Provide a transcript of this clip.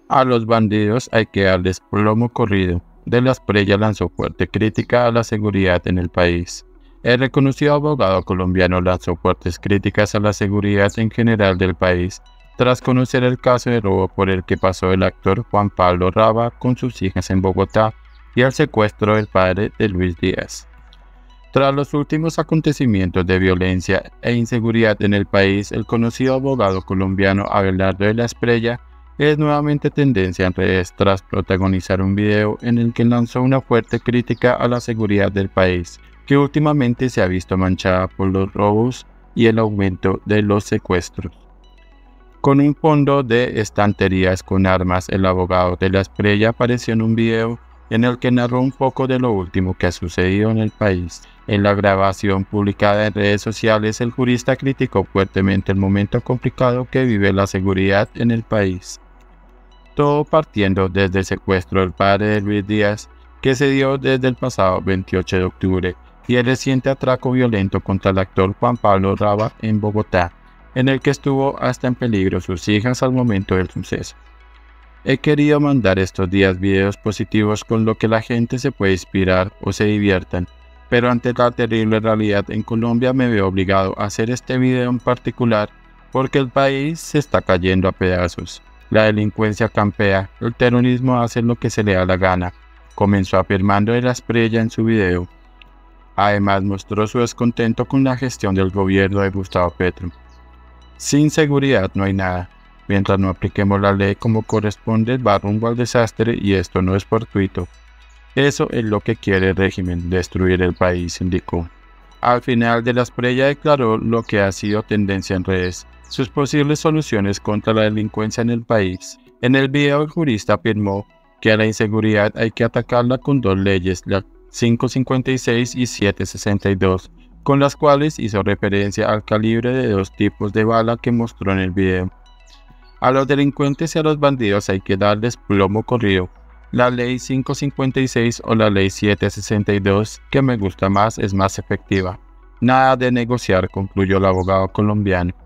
A los bandidos hay que darles plomo corrido. De la Espriella lanzó fuerte crítica a la seguridad en el país. El reconocido abogado colombiano lanzó fuertes críticas a la seguridad en general del país, tras conocer el caso de robo por el que pasó el actor Juan Pablo Raba con sus hijas en Bogotá y el secuestro del padre de Luis Díaz. Tras los últimos acontecimientos de violencia e inseguridad en el país, el conocido abogado colombiano Abelardo de la Espriella es nuevamente tendencia en redes tras protagonizar un video en el que lanzó una fuerte crítica a la seguridad del país, que últimamente se ha visto manchada por los robos y el aumento de los secuestros. Con un fondo de estanterías con armas, el abogado de la Espriella apareció en un video en el que narró un poco de lo último que ha sucedido en el país. En la grabación publicada en redes sociales, el jurista criticó fuertemente el momento complicado que vive la seguridad en el país. Todo partiendo desde el secuestro del padre de Luis Díaz, que se dio desde el pasado 28 de octubre, y el reciente atraco violento contra el actor Juan Pablo Raba en Bogotá, en el que estuvo hasta en peligro sus hijas al momento del suceso. He querido mandar estos días videos positivos con lo que la gente se puede inspirar o se diviertan, pero ante la terrible realidad en Colombia me veo obligado a hacer este video en particular porque el país se está cayendo a pedazos. La delincuencia campea, el terrorismo hace lo que se le da la gana, comenzó afirmando de la Espriella en su video. Además mostró su descontento con la gestión del gobierno de Gustavo Petro. Sin seguridad no hay nada. Mientras no apliquemos la ley como corresponde, va rumbo al desastre y esto no es fortuito. Eso es lo que quiere el régimen, destruir el país, indicó. Al final de la Espriella declaró lo que ha sido tendencia en redes, sus posibles soluciones contra la delincuencia en el país. En el video el jurista afirmó que a la inseguridad hay que atacarla con dos leyes, la 556 y 762, con las cuales hizo referencia al calibre de dos tipos de bala que mostró en el video. A los delincuentes y a los bandidos hay que darles plomo corrido. La ley 556 o la ley 762, que me gusta más, es más efectiva. Nada de negociar, concluyó el abogado colombiano.